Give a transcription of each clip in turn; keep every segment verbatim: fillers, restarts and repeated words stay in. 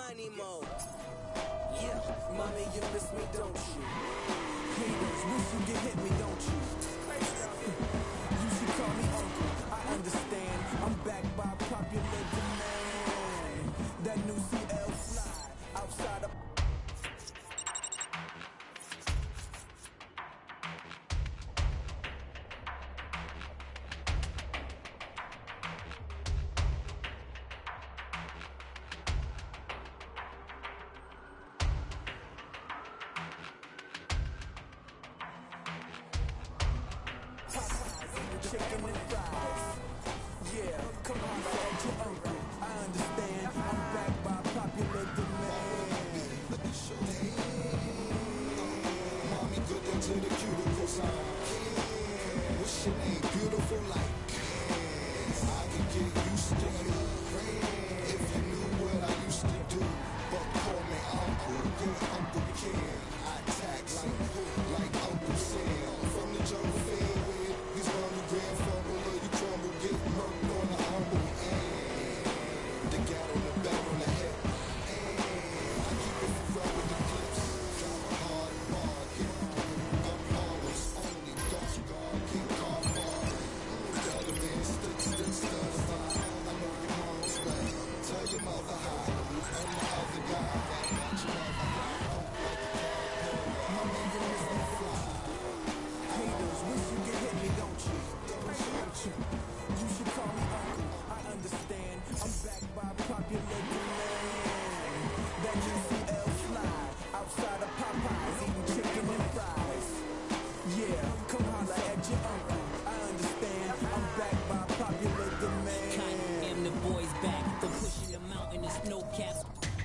money mode. Yeah, mommy, you miss me, don't you? Haters wish you could hit me, don't you? You should call me uncle, I understand. I'm backed by popular demand. That new C L fly outside of chicken and fries. Yeah, come on, at your uncle. I understand. I'm backed by popular demand. Mommy, good into the cuticle sign. What's your name? Beautiful like. I can get used to you if you knew what I used to do. But call me uncle, yeah, Uncle Ken. I tax him like Uncle Sam from the jungle field with these bundle grand fumble or you crumble, get murked on the humble and the gat on the back on the head. I keep it for real with the clips. Drive a hard bargain. I'm always only dark guard, can't call bar. The other man stood, stood, stood aside. I know your mom's well. Tell your mother hi. I'm the other guy. Got your mother hi. Mommy, you miss me fly. Haters wish you could hit me, don't you? Don't you? You should call me uncle, I understand. I'm backed by popular demand. That new C L fly outside of Popeyes eating chicken and fries. Yeah, come holla at your uncle, I understand. I'm backed by popular demand. Kanye and the boys back for pushing the mountain and snow caps.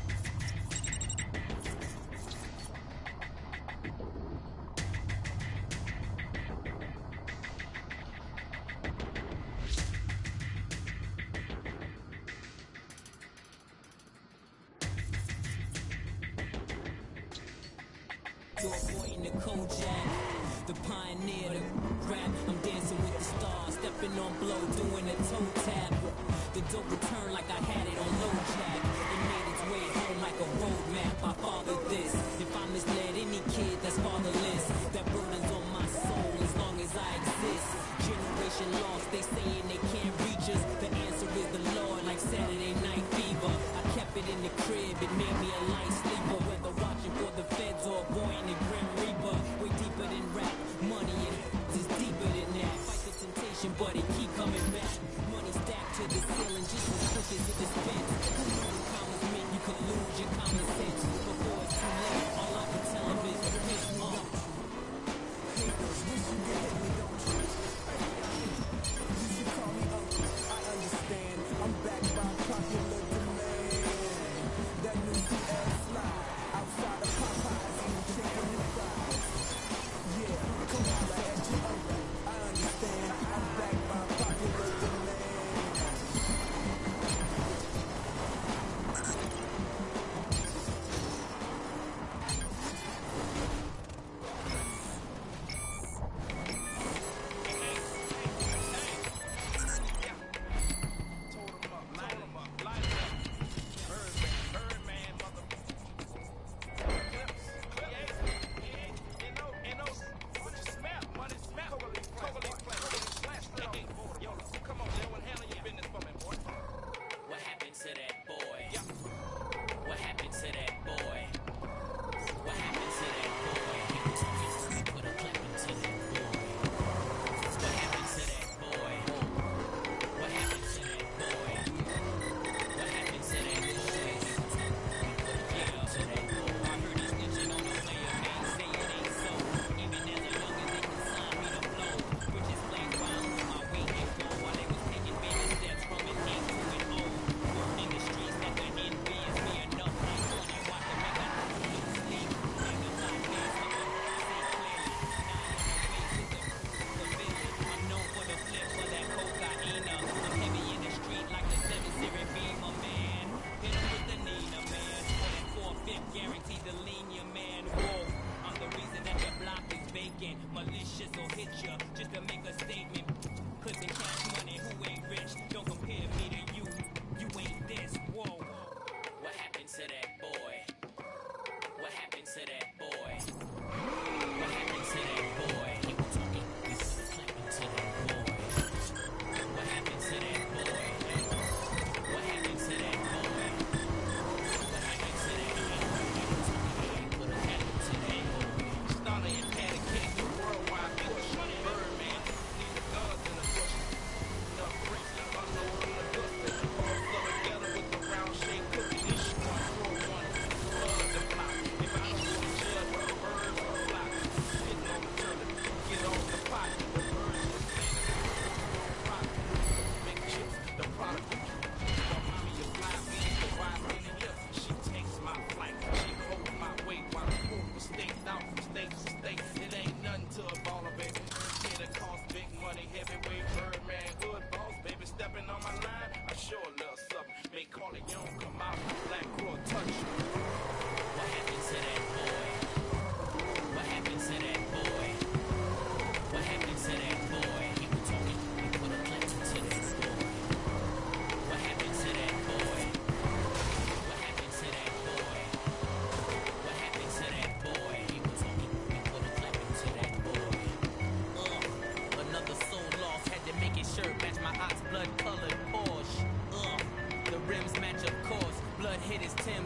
Your boy in the Kojak, the pioneer, the rap. I'm dancing with the stars, stepping on blow, doing a toe tap. The dope return like I had it on low jack. It made its way home like a roadmap. I fathered this. If I misled any kid that's fatherless, that burden's on my soul as long as I exist. Generation lost, they saying they can't reach us. The answer is the Lord, like Saturday Night Fever. I kept it in the crib, it made me a light sleeper. Whether watching for the feds or avoiding the Grim Reaper. Way deeper than rap, money and is deeper than that. Fight the temptation, but it keep coming back. Money stacked to the ceiling, just as quick as it dispense. Who knew the commas meant you could lose your common sense? Before it's too late, all I can tell them is miss me. Haters wish you could hit me, don't you? You should call me uncle, I understand. I'm backed by popular demand. That new C L fly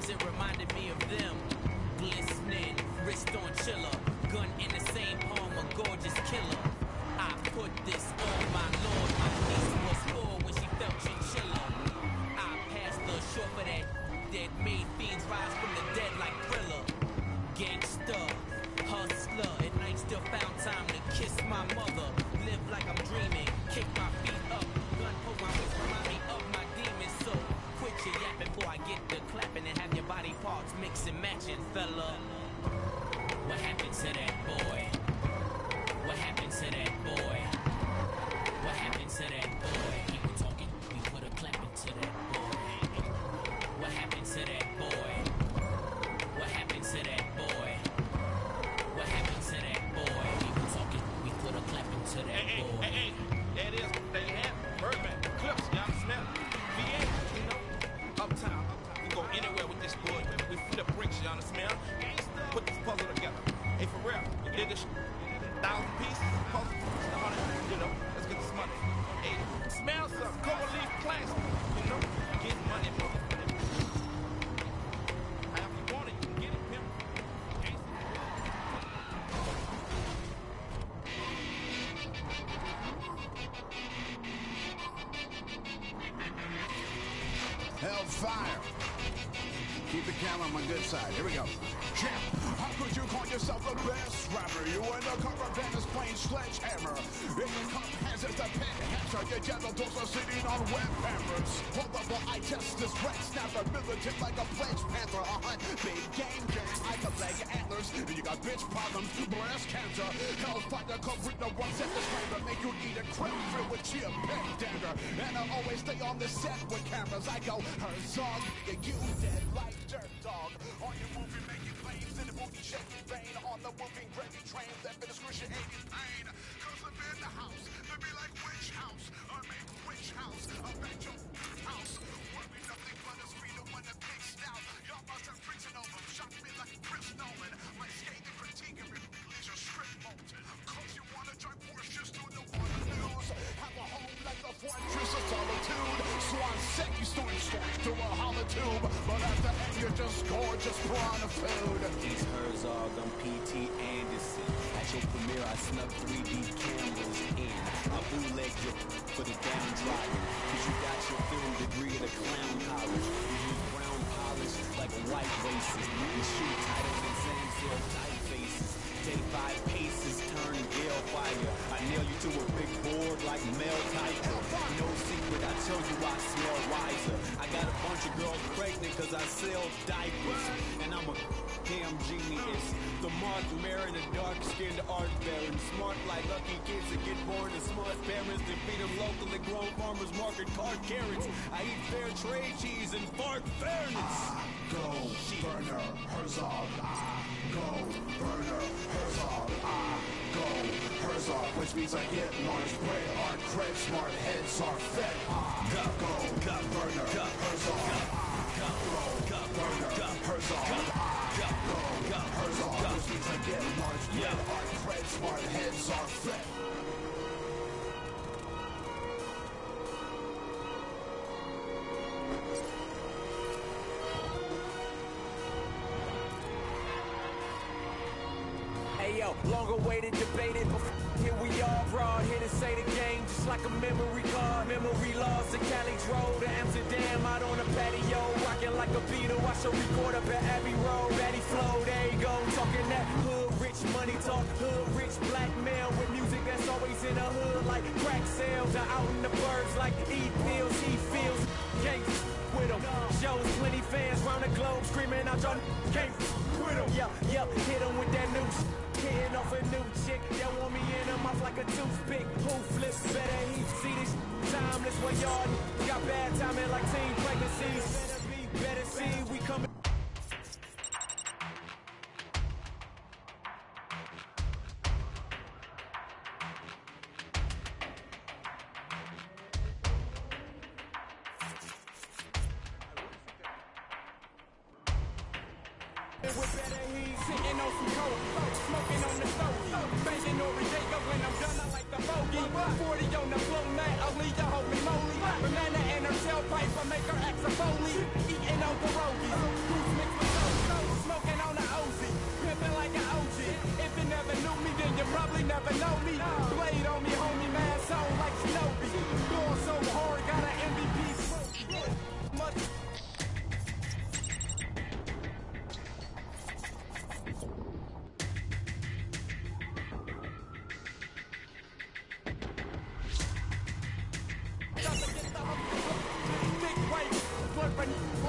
times it reminded me of them. Glistening, wrist on chiller, gun in the same palm, a gorgeous killer. I put this on my lord, my niece was four when she felt chinchilla. I passed the short for that that made fiends rise from the dead like Thriller. Gangster, hustler, at night still found time to kiss my mother. Live like I'm dreaming, kick my feet up, gun poke my wrist, remind me of my demons. So quit your yapping before I get the clapping and have your body parts mix and matching, fella. What happened to that boy? What happened to that boy? What happened to that boy? Keep talking, we put a clapping to that boy. What happened to that boy? What happened to that boy? What happened to that boy? Keep talking, we put a clapping to that Hey, boy. hey, hey, hey, there it is. There you have it. Birdman, Clips, y'all smell it. V A, you know, uptown. We go anywhere with this boy. We flip bricks, y'all smell. Put this puzzle together. Hey, for real, we did this thousand pieces puzzle. You know, let's get this money. Hey, smell some cold leaf plastic. You know, get money, mother. However you want it, you can get it, pimp. Hellfire. Keep the camera on my good side. Here we go. Champ, how could you call yourself the best rapper? You and the cover band is playing sledgehammer. In your cup hands is the pen hamster. Your genitals are sitting on web hammers. Hold up while I test this red snapper. Militant like a pledge panther. A hunt big game game. I can leg antlers. You got bitch problems, breast cancer. Hellfire come with no one set this flavor. Make you eat a creme filled with chia pet dander. And I always stay on the set with cameras. I go, Herzog, you dead like dirt dog. On your movie making flames in the booty shaking vein. On the moving gravy train, left in excruciating pain. Cause I'm in the house, they be like witch house. I make witch house, I bet your house. Worry nothing but a speed of when the pig stout. Y'all must have preaching over, shot me like Chris Nolan. My scathing critique of it leaves your script molten. Cause you wanna drive Porsches to the water news. Have a home like the fortress of solitude. Swan set you storm storm through a hollow tube. But at the end you're just gorgeous piranha food. He's Herzog, I'm P T Anderson. At your premiere, I snuck three D cameras in. I bootlegged you for the downtrodden. Cause you got your film degree at a clown college. You use brown polish like a white racist. You shoot titles and sand seal tight faces. Take five paces, turn gale fire. I nail you to a big board like Mel Tiger. No secret, I tell you I smell wiser. I got a bunch of girls pregnant cause I sell diapers. And I'm a damn genius. The Mark Maron, a dark-skinned art baron. Smart like lucky kids that get born to smart parents. That feed them locally grown farmers market card carrots. I eat fair trade cheese and fart fairness. Go, burner, Herzog, ah, go, burner, Herzog, ah, go, Herzog, which means I get large bread, art cred, smart heads are fed, ah, go, go, burner, Herzog, ah, go, go, burner, Herzog, ah, go, go, Herzog, which means I get large bread, art cred, smart heads are fed. Hey yo, long awaited, debated, but here we are, broad here to say the game, just like a memory card. Memory lost to Cali Road to Amsterdam, out on the patio, rocking like a Beatle. I should record up at Abbey Road, Batty Flow, there you go, talking that hood rich money talk, hood rich black male with music that's always in the hood, like crack sales, or out in the burbs, like E pills, he feels, can't with them. Shows plenty fans round the globe screaming out your can't with them. Yeah, yeah, hit them with that new shit. Hitting off a new chick that want me in her mouth like a toothpick. Who flips better? He see this timeless when y'all got bad timing like teen pregnancies. Better be, better see, we coming. With better heat, sitting on some coke, smoking on the stove, banging Noriega when I'm done, I like the bogey. forty on the floor, now I'll leave the holy moly. Banana and her tailpipe, I make her act a foley. Eating on pierogies,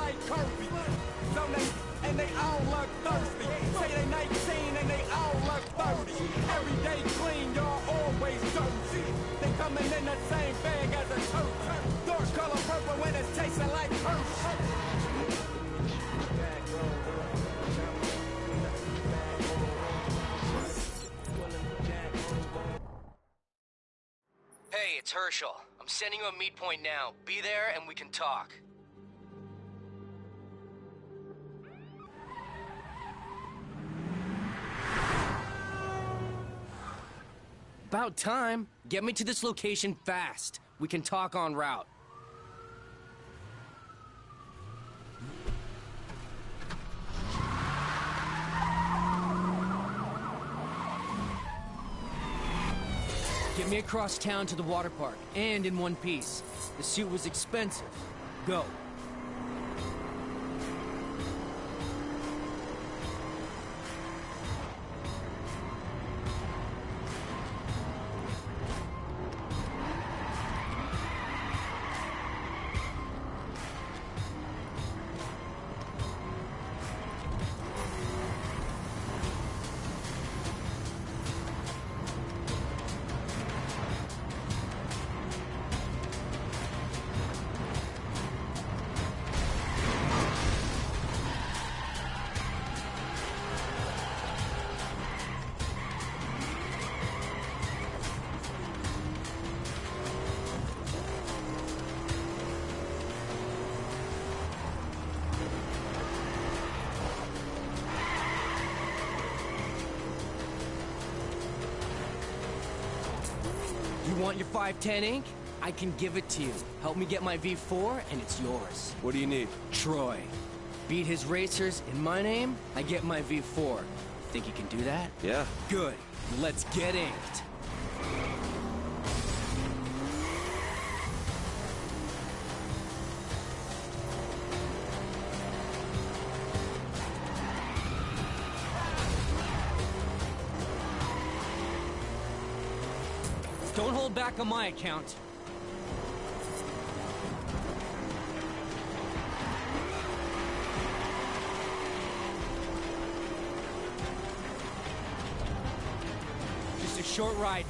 like Kirby. Don't they, and they all look thirsty. Say they nineteen and they all look thirty. Every day clean, y'all always dirty. They coming in the same bag as a turkey. Dark color purple when it's tasting like Hershey. Hey, it's Herschel. I'm sending you a meet point now. Be there and we can talk. About time. Get me to this location fast. We can talk en route. Get me across town to the water park, and in one piece. The suit was expensive. Go. You want your five ten ink? I can give it to you. Help me get my V four, and it's yours. What do you need? Troy. Beat his racers in my name, I get my V four. Think you can do that? Yeah. Good. Let's get inked. Don't hold back on my account. Just a short ride